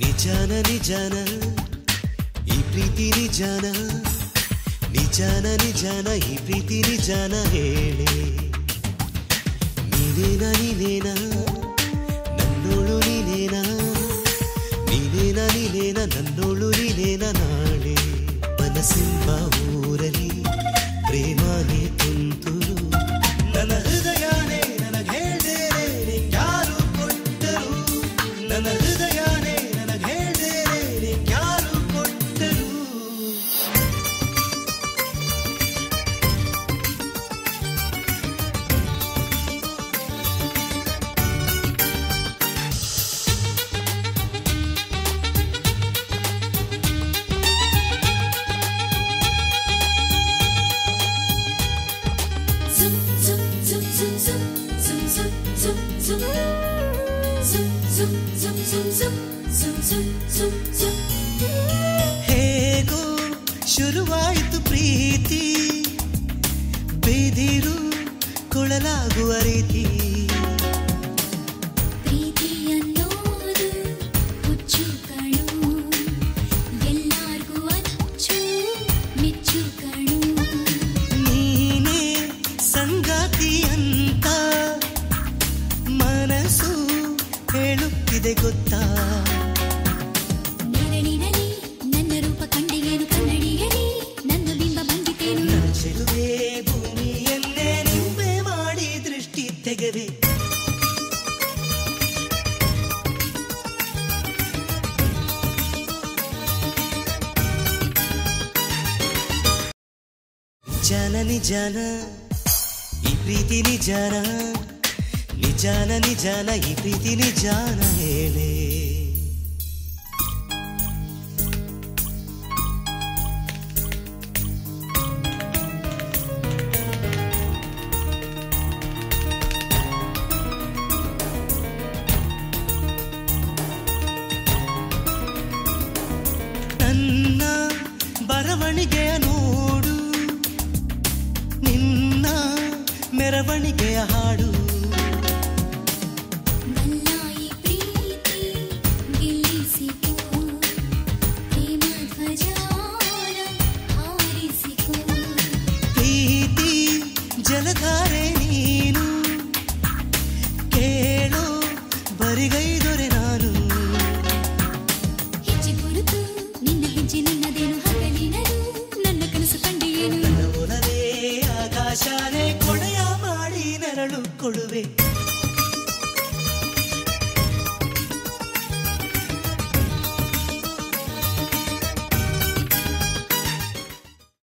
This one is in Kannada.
ನಿಜಾನ ನಿಜಾನ ಈ ಪ್ರೀತಿ ನಿಜಾನ ನಿಜಾನ ನಿಜಾನ ಈ ಪ್ರೀತಿ ನಿಜಾನ ಹೇಳೆ ನೀನೇನ ನೀನೇನ ನನ್ನೋಳು ನೀನೇನ ನೀನೇನ ನೀನೇನ ನನ್ನೋಳು ನೀನೇನ ನಾಳೆ ಮನಸ್ಸೆಂಬ ಊರಲ್ಲಿ ಪ್ರೇಮನೇ ತುಂತುರು ನನ್ನ ಹೃದಯನೇ ನನಗೆ ಹೇಳ್ದೇನೆ ನಿಂಗ್ಯಾರು ಕೊಟ್ಟರು ನನ್ನ ಹೃದಯನೇ ನನಗೆ ಹೇಳ್ದೇನೆ ನಿಂಗ್ಯಾರು ಕೊಟ್ಟರು ಹೇಗೋ ಶುರುವಾಯಿತು ಪ್ರೀತಿ ಬೇದಿರು ಕೊಳಲಾಗುವ ರೀತಿ ಪ್ರೀತಿಯನ್ನೋದು ಹುಚ್ಚು ಕಣು ಎಲ್ಲಾರ್ಗೂ ಅಚ್ಚು ಮೆಚ್ಚು ಕಣು ನೀನೇ ಸಂಗಾತಿ ಅಂತ ಮನಸ್ಸು ಹೇಳುತ್ತಿದೆ ಗೊತ್ತಾ ನೆರಳಿನಲ್ಲಿ ನನ್ನ ರೂಪ ಕಂಡಿಗೇನು ಕನ್ನಡಿಯಲ್ಲಿ ನನ್ನ ಬಿಂಬ ಬಂದಿತೇನು ನನ್ನ ಚೆಲುವೆ ಭೂಮಿಯನ್ನೇ ನಿಂಬೆ ಮಾಡಿ ದೃಷ್ಟಿ ತೆಗೆವೆ ನಿಜಾನ ನಿಜಾನ ಈ ಪ್ರೀತಿ ನಿಜಾನ ನಿಜಾನ ನಿಜಾನ ಈ ಪ್ರೀತಿ ನಿಜಾನ ಹೇಳೆ ನನ್ನ ಬರವಣಿಗೆಯ ನೋಡು ನಿನ್ನ ಮೆರವಣಿಗೆಯ ಹಾಡು ನನ್ನ ಈ ಪ್ರೀತಿ ಗೆಲ್ಲಿಸಿಕೋ ಪ್ರೇಮ ಧ್ವಜಾನ ಹಾರಿಸಿಕೋ ಪ್ರೀತಿ ಜಲಧಾರೆ ನೀನು ಕೇಳೋ ಬರಿಗೈದೊರೆ ನಾನು ಹೆಜ್ಜೆ ಗುರುತು ನಿನ್ನ ಹೆಜ್ಜೆ ನಿನ್ನದೇನು ಹಗಲಿನದು ನನ್ನ ಕನಸು ಕಂಡಿಯೇನು ನನ್ನ ಒಲವೇ ಆಕಾಶನೇ ಕೊಡೆಯ ಮಾಡಿ ನೆರಳು ಕೊಡುವೆ